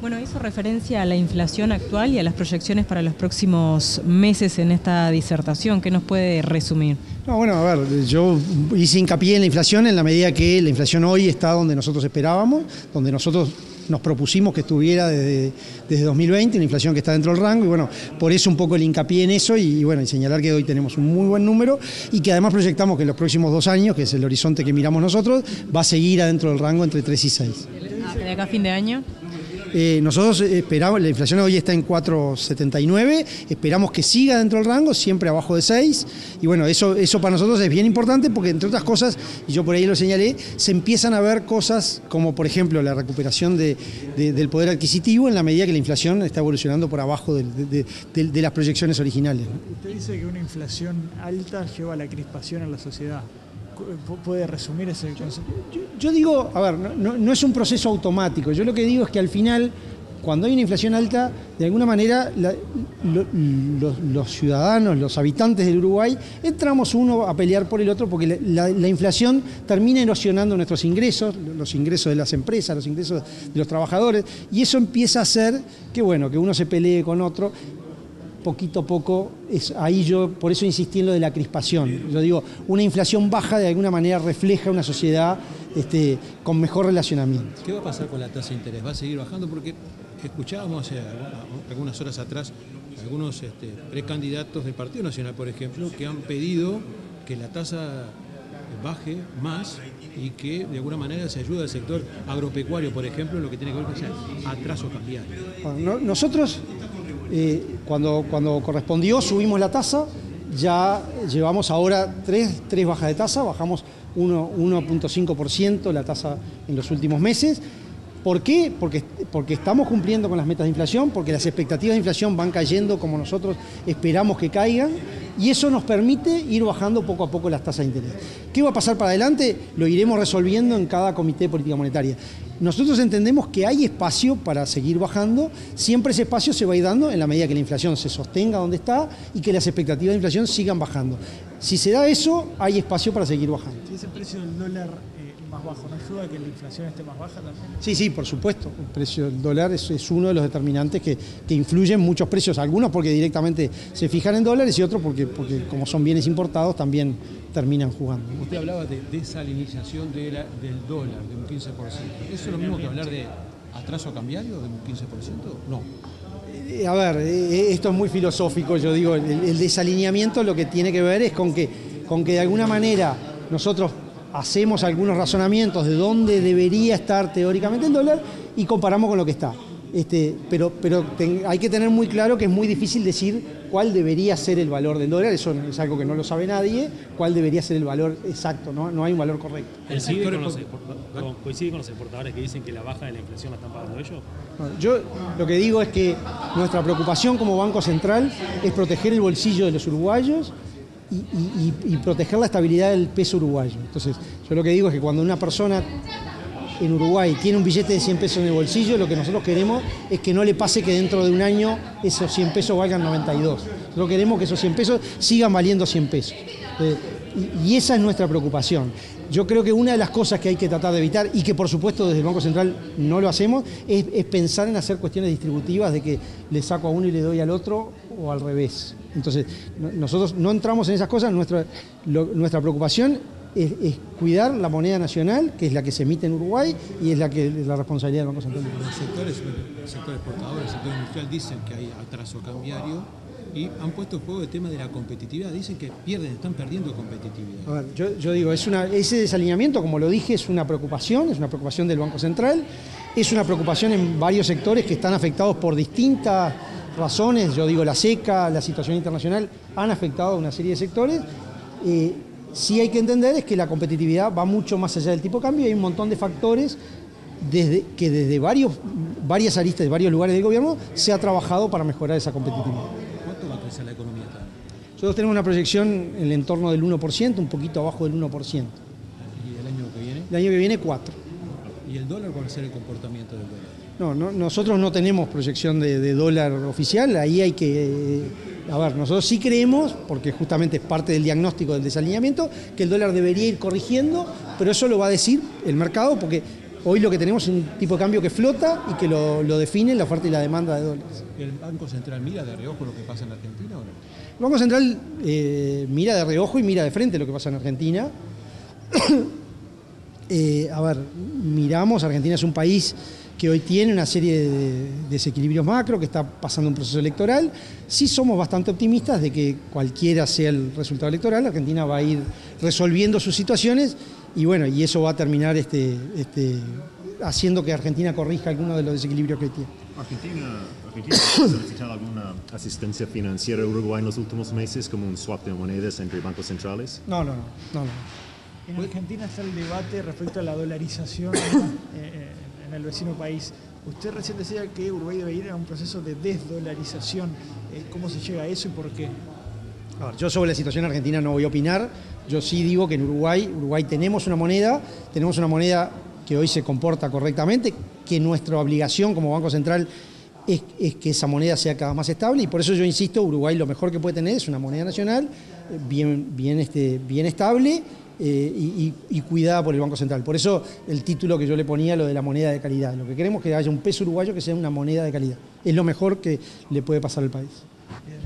Bueno, hizo referencia a la inflación actual y a las proyecciones para los próximos meses en esta disertación. ¿Qué nos puede resumir? No, bueno, a ver, yo hice hincapié en la inflación en la medida que la inflación hoy está donde nosotros esperábamos, donde nosotros nos propusimos que estuviera desde 2020, una inflación que está dentro del rango, y bueno, por eso un poco el hincapié en eso y bueno, y señalar que hoy tenemos un muy buen número y que además proyectamos que en los próximos 2 años, que es el horizonte que miramos nosotros, va a seguir adentro del rango entre 3 y 6. ¿De acá a fin de año? Nosotros esperamos, la inflación hoy está en 4,79, esperamos que siga dentro del rango, siempre abajo de 6, y bueno, eso para nosotros es bien importante porque entre otras cosas, y yo por ahí lo señalé, se empiezan a ver cosas como por ejemplo la recuperación del poder adquisitivo en la medida que la inflación está evolucionando por abajo de las proyecciones originales, ¿no? Usted dice que una inflación alta lleva a la crispación en la sociedad. ¿Puede resumir ese concepto? Yo digo, a ver, no es un proceso automático. Yo lo que digo es que al final, cuando hay una inflación alta, de alguna manera los ciudadanos, los habitantes del Uruguay, entramos uno a pelear por el otro porque la inflación termina erosionando nuestros ingresos, los ingresos de las empresas, los ingresos de los trabajadores, y eso empieza a hacer que, bueno, que uno se pelee con otro. Poquito a poco, ahí yo por eso insistí en lo de la crispación. Yo digo, una inflación baja de alguna manera refleja una sociedad con mejor relacionamiento. ¿Qué va a pasar con la tasa de interés? ¿Va a seguir bajando? Porque escuchábamos algunas horas atrás algunos precandidatos del Partido Nacional, por ejemplo, que han pedido que la tasa baje más y que de alguna manera se ayude al sector agropecuario, por ejemplo, en lo que tiene que ver con ese atraso cambiario. Bueno, nosotros, cuando correspondió, subimos la tasa, ya llevamos ahora tres bajas de tasa, bajamos 1,5% la tasa en los últimos meses. ¿Por qué? Porque estamos cumpliendo con las metas de inflación, porque las expectativas de inflación van cayendo como nosotros esperamos que caigan, y eso nos permite ir bajando poco a poco las tasas de interés. ¿Qué va a pasar para adelante? Lo iremos resolviendo en cada comité de política monetaria. Nosotros entendemos que hay espacio para seguir bajando, siempre ese espacio se va a ir dando en la medida que la inflación se sostenga donde está y que las expectativas de inflación sigan bajando. Si se da eso, hay espacio para seguir bajando. Si ese precio del dólar más bajo, ¿no ayuda a que la inflación esté más baja también? Sí, por supuesto. El precio del dólar es uno de los determinantes que influyen en muchos precios, algunos porque directamente se fijan en dólares y otros porque como son bienes importados también terminan jugando. Usted hablaba de desalinización del dólar, de un 15%. ¿Eso es lo mismo que hablar de atraso cambiario, de un 15%? No. A ver, esto es muy filosófico, yo digo, el desalineamiento lo que tiene que ver es con que de alguna manera nosotros hacemos algunos razonamientos de dónde debería estar teóricamente el dólar y comparamos con lo que está. Pero hay que tener muy claro que es muy difícil decir cuál debería ser el valor del dólar, eso es algo que no lo sabe nadie, cuál debería ser el valor exacto, no hay un valor correcto. ¿Coincide con los exportadores que dicen que la baja de la inflación la están pagando ellos? Yo lo que digo es que nuestra preocupación como Banco Central es proteger el bolsillo de los uruguayos y proteger la estabilidad del peso uruguayo. Entonces, yo lo que digo es que cuando una persona en Uruguay tiene un billete de 100 pesos en el bolsillo, lo que nosotros queremos es que no le pase que dentro de un año esos 100 pesos valgan 92. Nosotros queremos que esos 100 pesos sigan valiendo 100 pesos. Y esa es nuestra preocupación. Yo creo que una de las cosas que hay que tratar de evitar, y que por supuesto desde el Banco Central no lo hacemos, es pensar en hacer cuestiones distributivas de que le saco a uno y le doy al otro o al revés. Entonces, nosotros no entramos en esas cosas, nuestra preocupación es cuidar la moneda nacional, que es la que se emite en Uruguay y es la responsabilidad del Banco Central. El sector exportador, el sector industrial dicen que hay atraso cambiario y han puesto en juego el tema de la competitividad. Dicen que están perdiendo competitividad. A ver, yo digo, ese desalineamiento, como lo dije, es una preocupación del Banco Central, es una preocupación en varios sectores que están afectados por distintas razones. Yo digo, la seca, la situación internacional han afectado a una serie de sectores. Sí hay que entender es que la competitividad va mucho más allá del tipo de cambio y hay un montón de factores que desde varias aristas de varios lugares del gobierno se ha trabajado para mejorar esa competitividad. ¿Cuánto va a crecer la economía acá? Nosotros tenemos una proyección en el entorno del 1%, un poquito abajo del 1%. ¿Y el año que viene? El año que viene 4%. ¿Y el dólar cuál va a ser el comportamiento del dólar? No, nosotros no tenemos proyección de dólar oficial, ahí hay que... A ver, nosotros sí creemos, porque justamente es parte del diagnóstico del desalineamiento, que el dólar debería ir corrigiendo, pero eso lo va a decir el mercado porque Hoy lo que tenemos es un tipo de cambio que flota y que lo define la oferta y la demanda de dólares. ¿El Banco Central mira de reojo lo que pasa en Argentina o no? El Banco Central mira de reojo y mira de frente lo que pasa en Argentina. Argentina es un país que hoy tiene una serie de desequilibrios macro, que está pasando un proceso electoral. Sí somos bastante optimistas de que cualquiera sea el resultado electoral, Argentina va a ir resolviendo sus situaciones y bueno, y eso va a terminar haciendo que Argentina corrija algunos de los desequilibrios que tiene. ¿Argentina ha solicitado alguna asistencia financiera a Uruguay en los últimos meses, como un swap de monedas entre bancos centrales? No. En Argentina está el debate respecto a la dolarización en el vecino país. Usted recién decía que Uruguay debe ir a un proceso de desdolarización. ¿Cómo se llega a eso y por qué? Yo sobre la situación argentina no voy a opinar. Yo sí digo que en Uruguay tenemos una moneda que hoy se comporta correctamente, que nuestra obligación como Banco Central es que esa moneda sea cada vez más estable y por eso yo insisto, Uruguay lo mejor que puede tener es una moneda nacional bien estable y cuidada por el Banco Central. Por eso el título que yo le ponía, lo de la moneda de calidad. Lo que queremos es que haya un peso uruguayo que sea una moneda de calidad. Es lo mejor que le puede pasar al país. Bien.